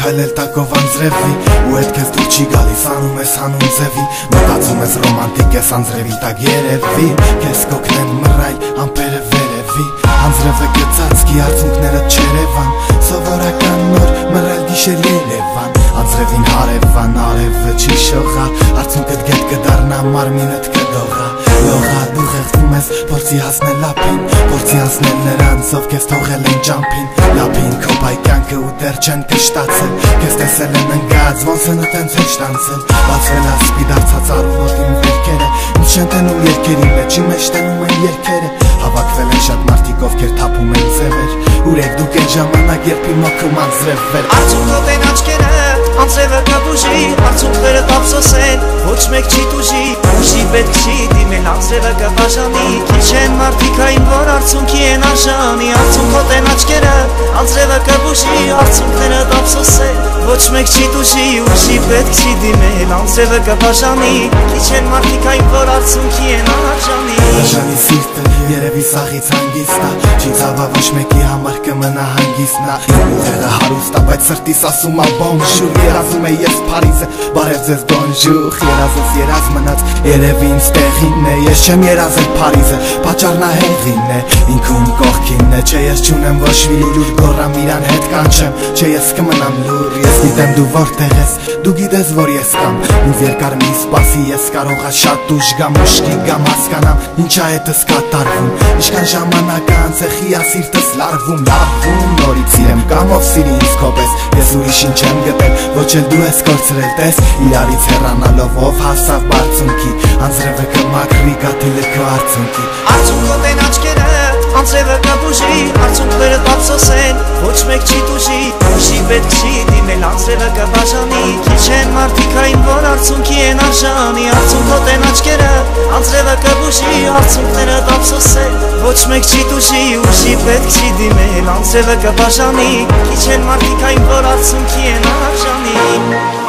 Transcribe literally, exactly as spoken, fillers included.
քայլել տակով անձրևի ու հետ քեզ դուր չի գալիս անում ես հանուն ձևի մտածում ես ռոմանտիկ ես անձրևի տակ երևի քեզ կօգնեն մռայլ ամպերը վերևի անձրևը գծածքի արցունքները չերևան սովորական նոր մռայլ գիշեր Երևան անձրևին հարևան արևը չի շողա արցունքդ գետ կդառնա մարմինդ կդողա լողա դու խեղդում ես փորձի հասնել լապին փորձի հասնել նրանց ով քեզ թողել են ճամփին լապին քո բայկյանքը ու դեռ չեն կշտացել քեզ տեսել են ընկած ոնց են ու տենց են շտանցել բացվել ասպի դարձած արունոտին վերքերը ինչ չեն տենում երկերի մեջի մեջ տենում են երկերը հավաքվել են շատ մարդիկ ովքեր թափում են ձևեր ուրեք դուք են ժամանակ երբ իմոքում անձրևեր արցունքով են աչքերը անձրևը կբուժի արցունքները տապսոսեն ոչ մեկ չի տուժի ուժի պետք չի դիմել անձրևը կբաժանի քիչ են մարդիկ այն որ արցունքի են արժանի արցունքով են աչքերը անձրևը կբուժի արցունքները տապսոսեն ոչ մեկ չի տուժի ուժի պետք չի դիմել անձրևը կբաժանի քիչ են մարդիկ այն որ արցունքի են արժանի Բաժանի սիրտը երևի սաղից հանգիստա չի ցավա ոչ մեկի համար կմնա հանգիստնա ուղեղը հարուստ է բայց սրտիս ասում ա բոնժուր երազում է ես Փարիզը բարև ձեզ բոնժուր երազես երազ մնաց երևի ինձ տեղին է ես չեմ երազել Փարիզը պատճառն ա հեղին է ինքում կողքին է չէ ես չունեմ ոչ մի լուր գոռամ իրան հետ կանչեմ չէ ես կմնամ լուր ես գիտեմ դու որտեղ ես դու գիտես որ ես կամ ինձ երկար մի սպասի ես կարողա շատ ուժ գամ ուշքի գամ հասկանամ ինչա հետս կատարվում ինչքան ժամանակ անց է խիա սիրտս լարվում լարվում նորից իրեմ կամ ով սիրի ինձ քո պես ես ուրիշին չեմ գտել ոչ էլ դու ես կորցրել տես իրարից հեռանալով ով հասավ բարձունքի անձրևը կմաքրի գաթիլը քո արցունքի արցունքով են աչքերը անձրևը կբուժի արցունքները տապսոսեն ոչ մեկ չի տուժի ուժի պետք չի դիմել անձրևը կբաժանի քիչ են մարդիկ այն որ արցունքի են արժանի արցունքով են աչքերը անձրևը կբուժի արցունքները տապսոսեն ոչ մեկ չի տուժի ուժի պետք չի դիմել անձրևը կբաժանի քիչ են մարդիկ այն որ արցունքի են արժանի